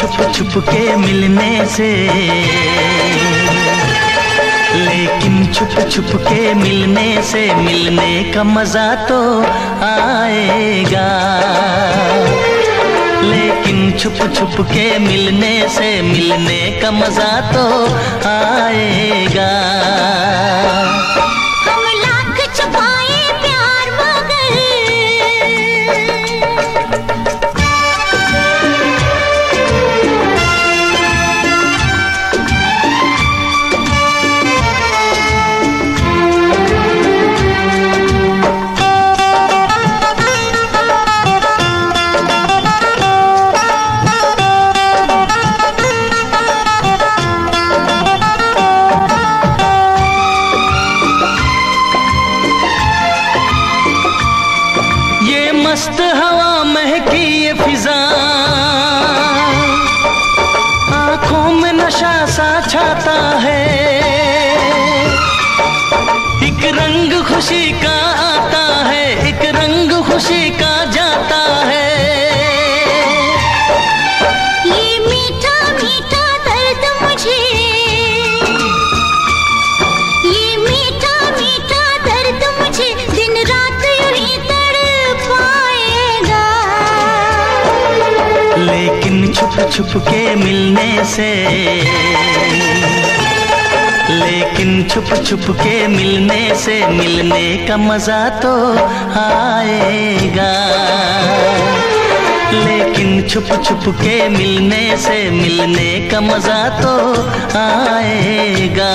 छुप छुप के मिलने से, लेकिन छुप छुप के मिलने से मिलने का मजा तो आएगा। लेकिन छुप छुप के मिलने से मिलने का मजा तो आएगा। हम लाख छुपाए प्यार मगर, मस्त हवा महकी ये फिजा, आंखों में नशा सा छाता है। एक रंग खुशी का आता है, एक रंग खुशी का जाता है। ये मीठा मीठा दर्द मुझे, ये मीठा मीठा दर्द मुझे दिन रात यूं ही पाएगा। लेकिन छुप छुप के मिलने से, लेकिन छुप छुप के मिलने से मिलने का मजा तो आएगा। लेकिन छुप छुप के मिलने से मिलने का मजा तो आएगा।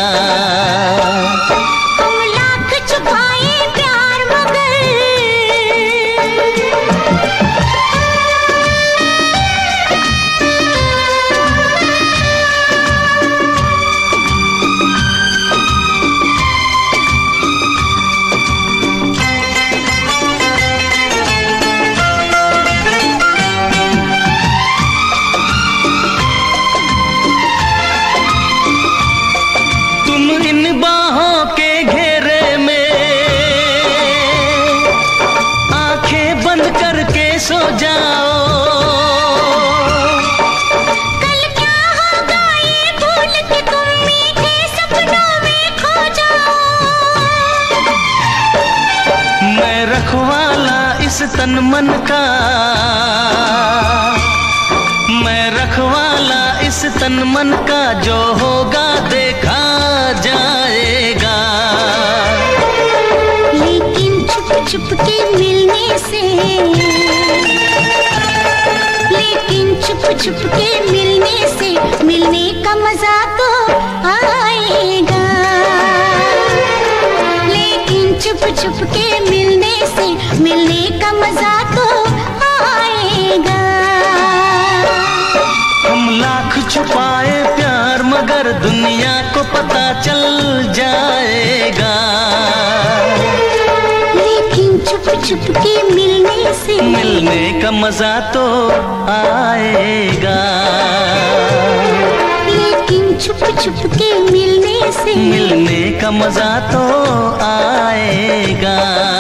हम लाख छुपाए प्यार मगर, इन बाहों के घेरे में आंखें बंद करके सो जाओ। कल क्या होगा ये भूल के तुम मीठे सपनों में खो जाओ। मैं रखवाला इस तन मन का, मैं रखवाला इस तन मन का, जो होगा देखा जाएगा। लेकिन छुप छुप के मिलने से, लेकिन छुप छुप के मिलने से मिलने का मजा तो आएगा। लेकिन छुप छुप के मिलने से मिलने का मजा तो आएगा। हम लाख छुपाए प्यार मगर दुनिया को पता चल जाएगा। लेकिन छुप छुप के मिलने से मिलने का मजा तो आएगा। लेकिन छुप छुप के मिलने से मिलने का मजा तो आएगा।